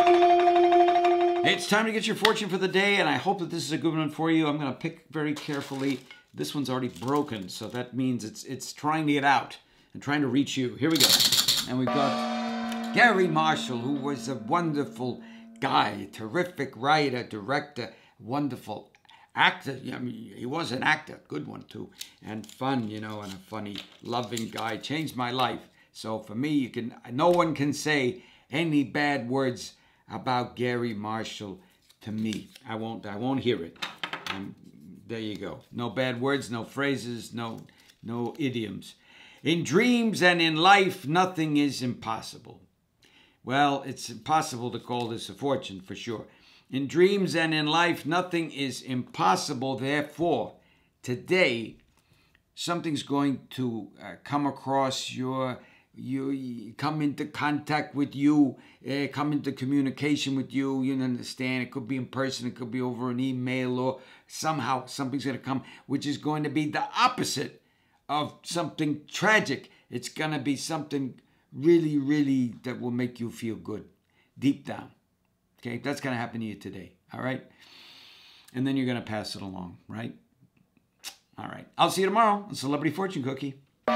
It's time to get your fortune for the day, and I hope that this is a good one for you. I'm going to pick very carefully. This one's already broken, so that means it's trying to get out and trying to reach you. Here we go. And we've got Garry Marshall, who was a wonderful guy, terrific writer, director, wonderful actor. I mean, he was an actor, good one too, and fun, you know, and a funny, loving guy. Changed my life. So for me, no one can say any bad words about Garry Marshall to me. I won't hear it. There you go. No bad words, no phrases, no idioms. In dreams and in life, nothing is impossible. Well, it's impossible to call this a fortune for sure. In dreams and in life, nothing is impossible. Therefore, today, something's going to come across you come into contact with you, come into communication with you. You understand? It could be in person, it could be over an email, or somehow something's going to come, which is going to be the opposite of something tragic. It's going to be something really, really that will make you feel good deep down. Okay, that's going to happen to you today, all right? And then you're going to pass it along, right? All right. I'll see you tomorrow on Celebrity Fortune Cookie.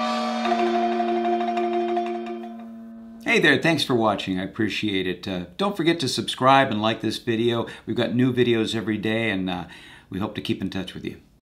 Hey there, thanks for watching. I appreciate it. Don't forget to subscribe and like this video. We've got new videos every day, and we hope to keep in touch with you.